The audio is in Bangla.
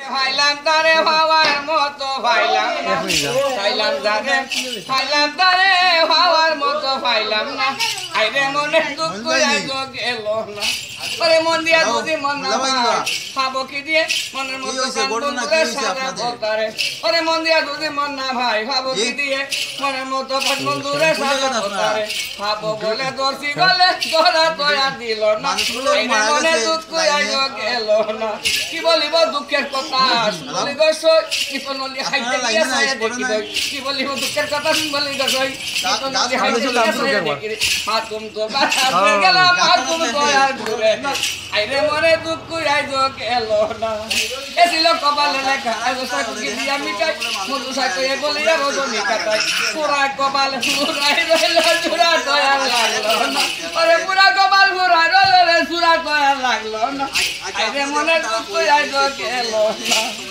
ফাইলাম তারে হওয়ার মতো ফাইলাম না ফাইলাম তারে ফাইলাম তারে হওয়ার মতো ফাইলাম না আইরে মনে দুঃখ আইজ গেল না ওরে মন দিয়া যদি মন না খাবো কি দিয়ে মনের মতো বন্ধুরে সাজা বতারে ওরে মন দিয়া যদি মন না ভাই খাবো কি দিয়ে মনের মতো বন্ধুরে সাজা বতারে খাবো বলে দর্শি গলে ধরা তয়া দিল না আইরে মনে দুঃখ আইজ গেল না কি বলিব দুঃখের কথা শুনলি গো সই কি তো নলি হাইতে গিয়ে সায়া দেখি দই কি বলিব দুঃখের কথা শুনলি গো সই কি তো নলি হাইতে গিয়ে সায়া দেখি মা তুমি তো বাঁচাতে গেল মা তুমি তো আর ঘুরে আইরে মনে দুঃখ আইজ গেল না এছিল কপালে লেখা আইজ সাকুকি দিয়া মিটাই মধু সাকয়ে বলিয়া রজনী কাটাই পুরা কপাল পুরাই রইল জুরা দয়া লাগলো না আরে পুরা কপাল পুরাই রইল রে জুরা দয়া লাগলো না আইরে মনে দুঃখ আইজ গেল না